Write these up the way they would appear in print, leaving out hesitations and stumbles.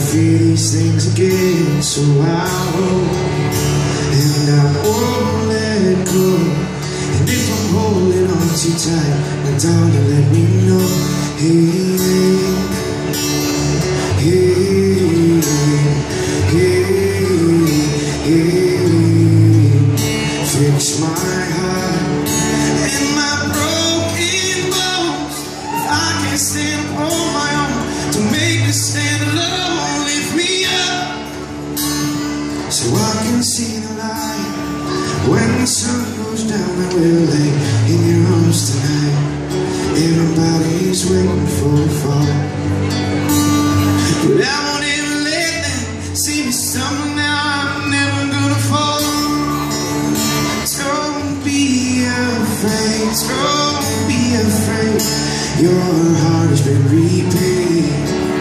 fear these things again, so I won't, and I won't let go. And if I'm holding on too tight, my darling, let me know. Hey, hey, hey, hey, fix my heart and my broken bones. If I can't stand on my own, to make me stand alone, lift me up so I can see the light. When the sun goes down, I will lay in your arms tonight. Everybody's waiting for a fall, but I won't ever let them see me stumble. Now I'm never gonna fall. Don't be afraid, don't be afraid. Your heart has been repaid.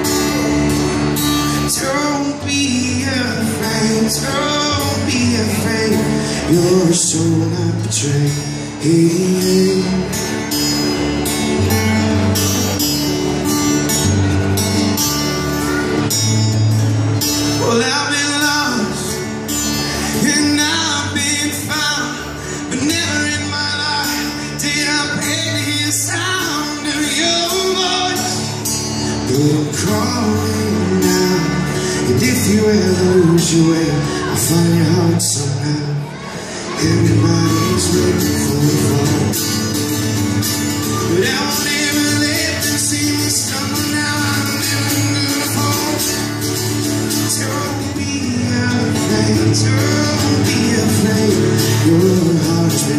Don't be afraid, don't be afraid. Your soul not betrayed. Hey, well, I've been lost and I've been found, but never in my life did I pay to hear the sound of your voice. But I'm calling now, and if you ever lose your way, I'll find your heart somehow. Everybody's waiting for a fall, but I won't ever let them see me stumble. Now I'm never gonna fall. Don't be afraid, don't be afraid. Your heart's been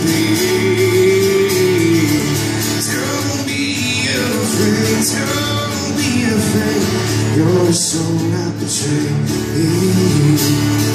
repaid. Don't be afraid, don't be afraid. Your soul not betrayed.